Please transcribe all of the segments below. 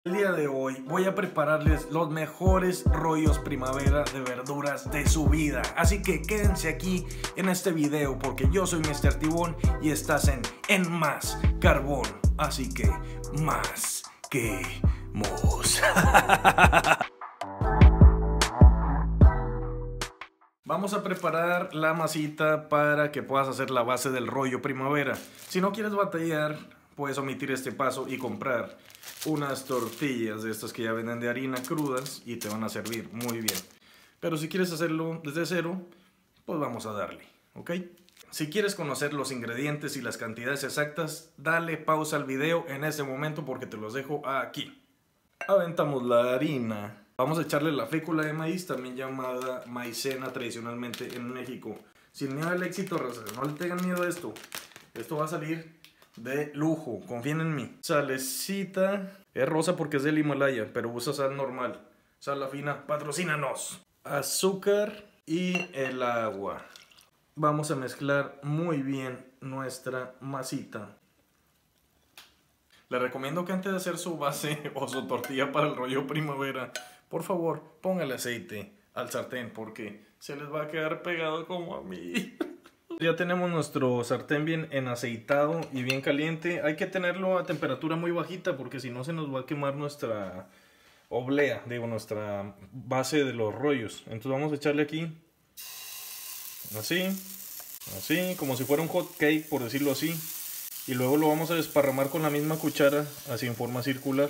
El día de hoy voy a prepararles los mejores rollos primavera de verduras de su vida. Así que quédense aquí en este video porque yo soy Mr. Tibón y estás en Más Carbón. Así que más que mos. Vamos a preparar la masita para que puedas hacer la base del rollo primavera. Si no quieres batallar, puedes omitir este paso y comprar unas tortillas de estas que ya venden de harina crudas y te van a servir muy bien. Pero si quieres hacerlo desde cero, pues vamos a darle, ¿ok? Si quieres conocer los ingredientes y las cantidades exactas, dale pausa al video en este momento porque te los dejo aquí. Aventamos la harina. Vamos a echarle la fécula de maíz, también llamada maicena tradicionalmente en México. Sin miedo al éxito, raza, no le tengan miedo a esto. Esto va a salir de lujo, confíen en mí. Salecita, es rosa porque es del Himalaya, pero usa sal normal. Sal fina, patrocínanos. Azúcar y el agua. Vamos a mezclar muy bien nuestra masita. Le recomiendo que antes de hacer su base o su tortilla para el rollo primavera, por favor, póngale aceite al sartén porque se les va a quedar pegado como a mí. Ya tenemos nuestro sartén bien enaceitado y bien caliente. Hay que tenerlo a temperatura muy bajita porque si no se nos va a quemar nuestra oblea, digo, nuestra base de los rollos. Entonces vamos a echarle aquí, así, como si fuera un hot cake, por decirlo así. Y luego lo vamos a desparramar con la misma cuchara, así en forma circular.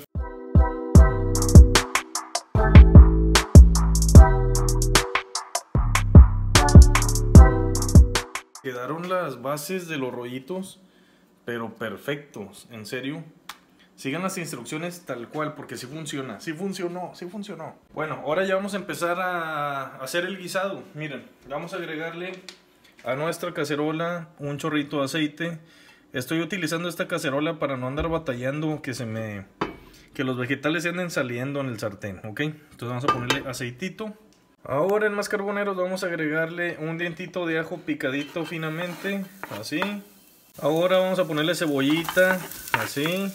Quedaron las bases de los rollitos, pero perfectos, en serio. Sigan las instrucciones tal cual, porque sí funciona, sí funcionó. Bueno, ahora ya vamos a empezar a hacer el guisado. Miren, vamos a agregarle a nuestra cacerola un chorrito de aceite. Estoy utilizando esta cacerola para no andar batallando que los vegetales se anden saliendo en el sartén, ¿ok? Entonces vamos a ponerle aceitito. Ahora en Más Carboneros vamos a agregarle un dientito de ajo picadito finamente, así. Ahora vamos a ponerle cebollita, así.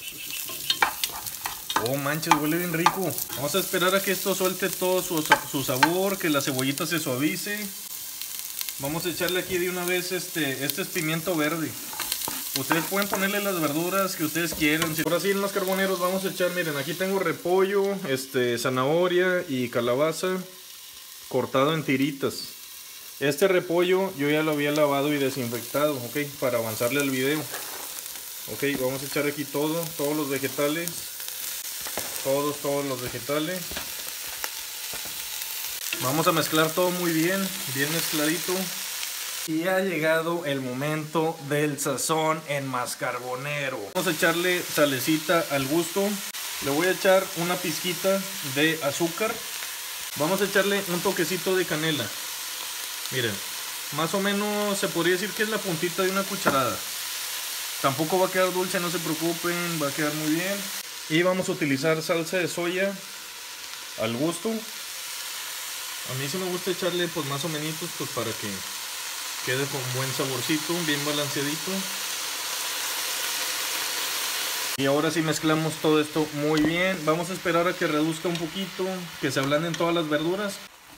Oh manches, huele bien rico. Vamos a esperar a que esto suelte todo su sabor, que la cebollita se suavice. Vamos a echarle aquí de una vez este es pimiento verde. Ustedes pueden ponerle las verduras que ustedes quieran. Ahora sí en Más Carboneros vamos a echar, miren, aquí tengo repollo, zanahoria y calabaza cortado en tiritas. Este repollo yo ya lo había lavado y desinfectado, ok, para avanzarle al video. Ok, vamos a echar aquí todos los vegetales. Todos los vegetales. Vamos a mezclar todo muy bien mezcladito. Y ha llegado el momento del sazón en Más Carbonero. Vamos a echarle salecita al gusto. Le voy a echar una pizquita de azúcar. Vamos a echarle un toquecito de canela. Miren, más o menos se podría decir que es la puntita de una cucharada. Tampoco va a quedar dulce, no se preocupen, va a quedar muy bien. Y vamos a utilizar salsa de soya al gusto. A mí sí me gusta echarle pues más o menos pues para que quede con buen saborcito, bien balanceadito. Y ahora sí mezclamos todo esto muy bien. Vamos a esperar a que reduzca un poquito, que se ablanden todas las verduras.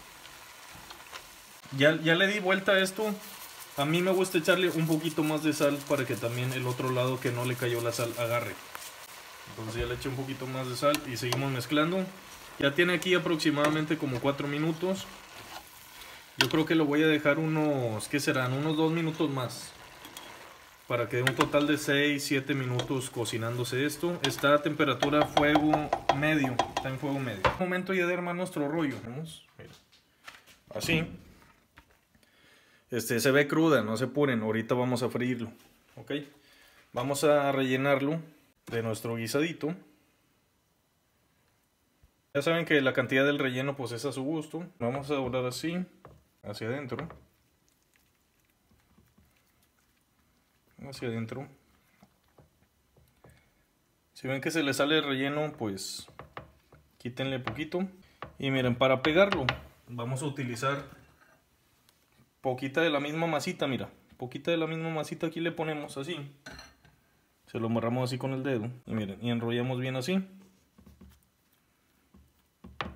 Ya le di vuelta a esto. A mí me gusta echarle un poquito más de sal para que también el otro lado que no le cayó la sal agarre. Entonces ya le eché un poquito más de sal y seguimos mezclando. Ya tiene aquí aproximadamente como 4 minutos. Yo creo que lo voy a dejar unos, ¿qué serán? Unos 2 minutos más. Para que dé un total de 6-7 minutos cocinándose esto. Está a temperatura fuego medio. Está en fuego medio. Es momento ya de armar nuestro rollo. Vamos, mira. Así. Se ve cruda, no se apuren. Ahorita vamos a freírlo. ¿Ok? Vamos a rellenarlo de nuestro guisadito. Ya saben que la cantidad del relleno pues es a su gusto. Vamos a doblar así, hacia adentro. Hacia adentro. Si ven que se le sale el relleno, pues quítenle poquito. Y miren, para pegarlo vamos a utilizar poquita de la misma masita, mira. Poquita de la misma masita aquí le ponemos así. Se lo amarramos así con el dedo. Y miren, y enrollamos bien así.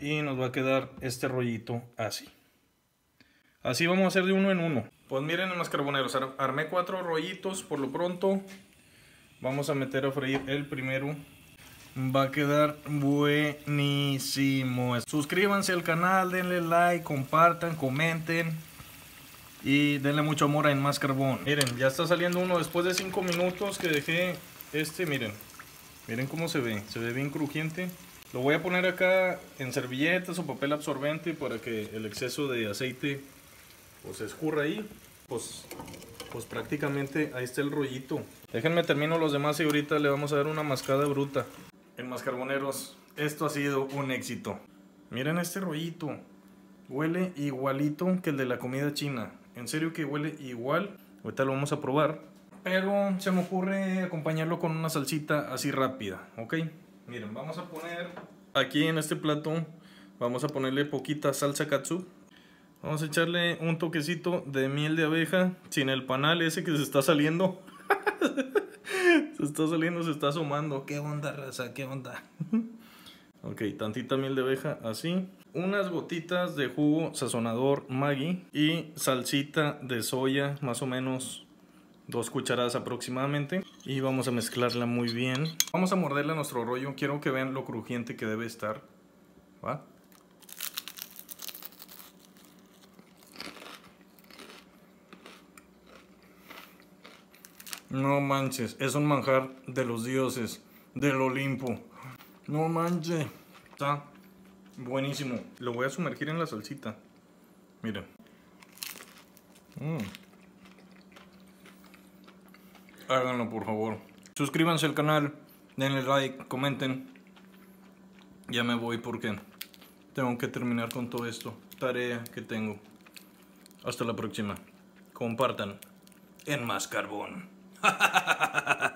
y nos va a quedar este rollito así. Así vamos a hacer de uno en uno. Pues miren, mascarboneros, armé 4 rollitos por lo pronto. Vamos a meter a freír el primero. Va a quedar buenísimo. Suscríbanse al canal, denle like, compartan, comenten y denle mucho amor a En Más Carbón. Miren, ya está saliendo uno después de 5 minutos que dejé este, miren. Miren cómo se ve bien crujiente. Lo voy a poner acá en servilletas o papel absorbente para que el exceso de aceite pues se escurra ahí. Pues prácticamente ahí está el rollito. Déjenme termino los demás y ahorita le vamos a dar una mascada bruta. En Mascarboneros, esto ha sido un éxito. Miren este rollito. Huele igualito que el de la comida china. En serio que huele igual. Ahorita lo vamos a probar. Pero se me ocurre acompañarlo con una salsita así rápida, ¿ok? Miren, vamos a poner aquí en este plato, vamos a ponerle poquita salsa katsu. Vamos a echarle un toquecito de miel de abeja, sin el panal ese que se está saliendo. Se está asomando. ¿Qué onda, raza? ¿Qué onda? Ok, tantita miel de abeja, así. Unas gotitas de jugo sazonador Maggi y salsita de soya, más o menos 2 cucharadas aproximadamente. Y vamos a mezclarla muy bien. Vamos a morderle a nuestro rollo. Quiero que vean lo crujiente que debe estar. ¿Va? No manches, es un manjar de los dioses del Olimpo. No manches, está buenísimo. Lo voy a sumergir en la salsita. Miren. Háganlo por favor. Suscríbanse al canal, denle like, comenten. Ya me voy porque tengo que terminar con todo esto. Tarea que tengo. Hasta la próxima. Compartan. En Más Carbón.